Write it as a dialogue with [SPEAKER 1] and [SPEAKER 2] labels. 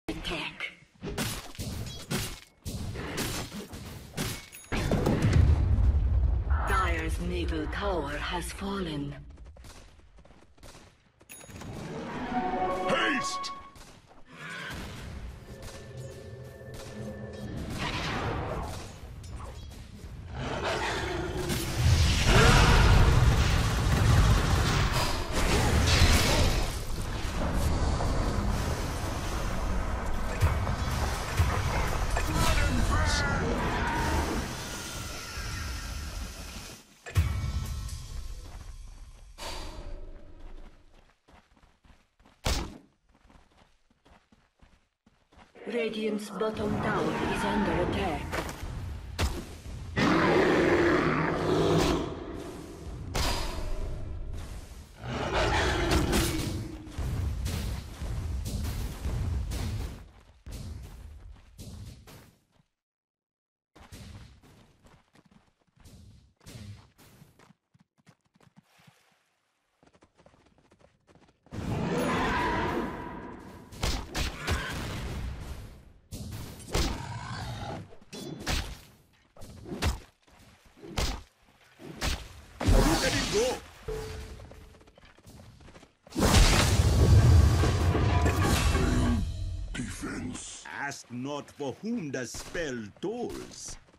[SPEAKER 1] Attack. Dire's middle tower has fallen.
[SPEAKER 2] Haste!
[SPEAKER 1] Radiant's bottom tower is under attack.
[SPEAKER 2] Let it go! Defense.
[SPEAKER 3] Ask not for whom the spell tolls.